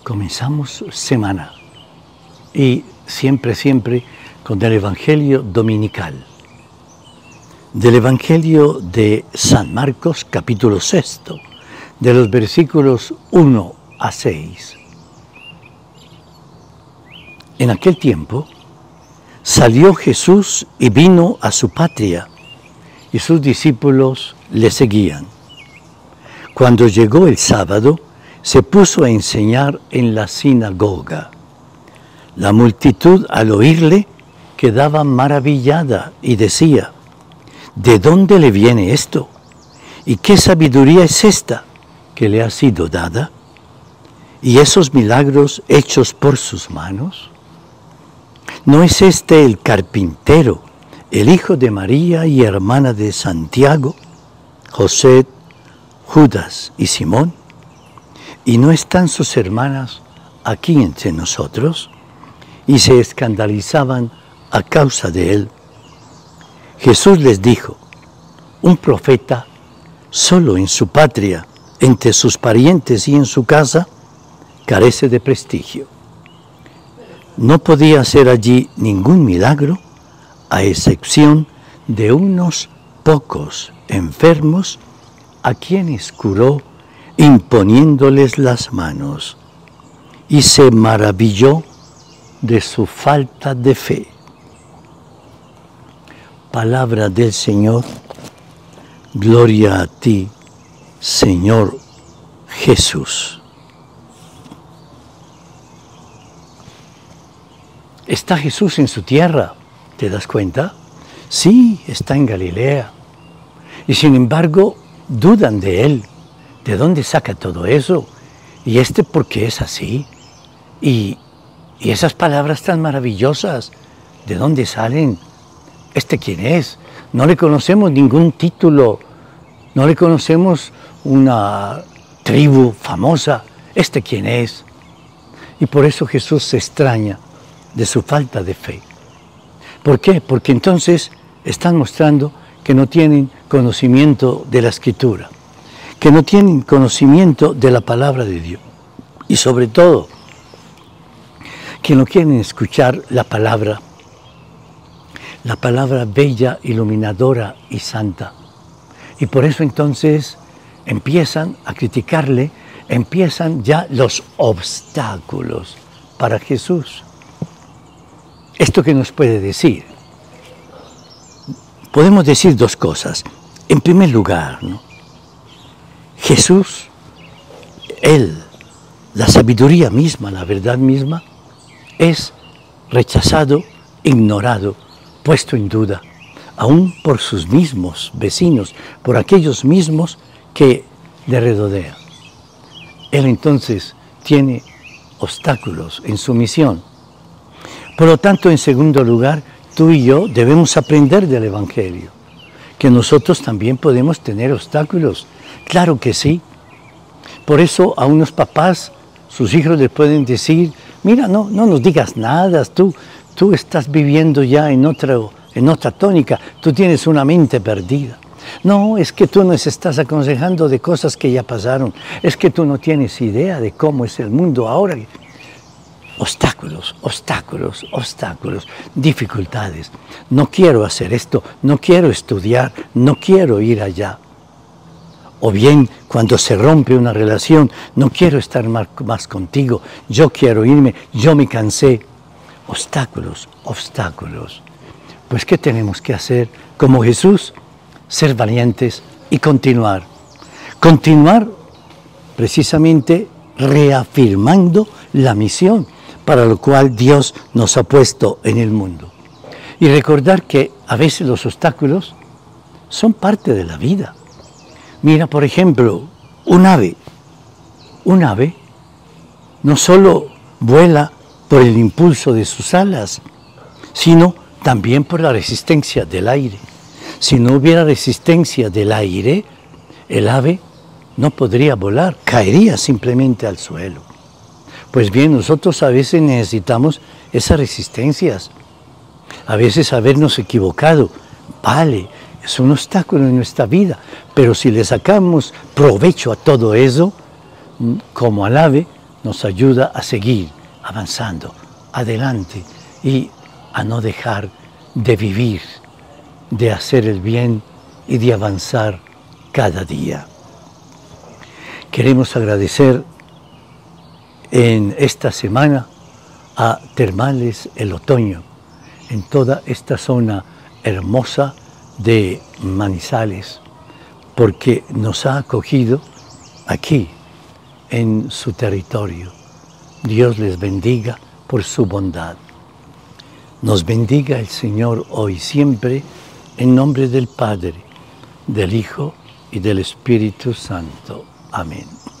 Comenzamos semana y siempre con el Evangelio dominical. Del Evangelio de San Marcos, capítulo 6, de los versículos 1 a 6. En aquel tiempo salió Jesús y vino a su patria, y sus discípulos le seguían. Cuando llegó el sábado, se puso a enseñar en la sinagoga. La multitud, al oírle, quedaba maravillada y decía: ¿de dónde le viene esto? ¿Y qué sabiduría es esta que le ha sido dada? ¿Y esos milagros hechos por sus manos? ¿No es este el carpintero, el hijo de María y hermana de Santiago, José, Judas y Simón? ¿Y no están sus hermanas aquí entre nosotros? Y se escandalizaban a causa de él. Jesús les dijo: un profeta solo en su patria, entre sus parientes y en su casa, carece de prestigio. No podía hacer allí ningún milagro, a excepción de unos pocos enfermos a quienes curó imponiéndoles las manos, y se maravilló de su falta de fe. Palabra del Señor. Gloria a ti, Señor Jesús. ¿Está Jesús en su tierra? ¿Te das cuenta? Sí, está en Galilea. Y sin embargo, dudan de él. ¿De dónde saca todo eso? ¿Y por qué es así? ¿Y esas palabras tan maravillosas? ¿De dónde salen? ¿Quién es? No le conocemos ningún título. No le conocemos una tribu famosa. ¿Quién es? Y por eso Jesús se extraña de su falta de fe. ¿Por qué? Porque entonces están mostrando que no tienen conocimiento de la Escritura, que no tienen conocimiento de la palabra de Dios, y sobre todo, que no quieren escuchar la palabra bella, iluminadora y santa. Y por eso entonces empiezan a criticarle, empiezan ya los obstáculos para Jesús. ¿Esto qué nos puede decir? Podemos decir dos cosas. En primer lugar, ¿no?, Jesús, Él, la sabiduría misma, la verdad misma, es rechazado, ignorado, puesto en duda, aún por sus mismos vecinos, por aquellos mismos que le rodean. Él entonces tiene obstáculos en su misión. Por lo tanto, en segundo lugar, tú y yo debemos aprender del Evangelio, que nosotros también podemos tener obstáculos. Claro que sí. Por eso a unos papás, sus hijos les pueden decir: mira, no nos digas nada, tú estás viviendo ya en otra tónica, tú tienes una mente perdida. No, es que tú nos estás aconsejando de cosas que ya pasaron, es que tú no tienes idea de cómo es el mundo ahora. Obstáculos, dificultades. No quiero hacer esto, no quiero estudiar, no quiero ir allá. O bien, cuando se rompe una relación, no quiero estar más contigo, yo quiero irme, yo me cansé. Obstáculos. Pues, ¿qué tenemos que hacer como Jesús? Ser valientes y continuar. Continuar precisamente reafirmando la misión para lo cual Dios nos ha puesto en el mundo. Y recordar que a veces los obstáculos son parte de la vida. Mira, por ejemplo, un ave. Un ave no solo vuela por el impulso de sus alas, sino también por la resistencia del aire. Si no hubiera resistencia del aire, el ave no podría volar, caería simplemente al suelo. Pues bien, nosotros a veces necesitamos esas resistencias. A veces habernos equivocado, vale, es un obstáculo en nuestra vida, pero si le sacamos provecho a todo eso, como al ave, nos ayuda a seguir avanzando adelante y a no dejar de vivir, de hacer el bien y de avanzar cada día. Queremos agradecer en esta semana a Termales El Otoño, en toda esta zona hermosa de Manizales, porque nos ha acogido aquí, en su territorio. Dios les bendiga por su bondad. Nos bendiga el Señor hoy siempre, en nombre del Padre, del Hijo y del Espíritu Santo. Amén.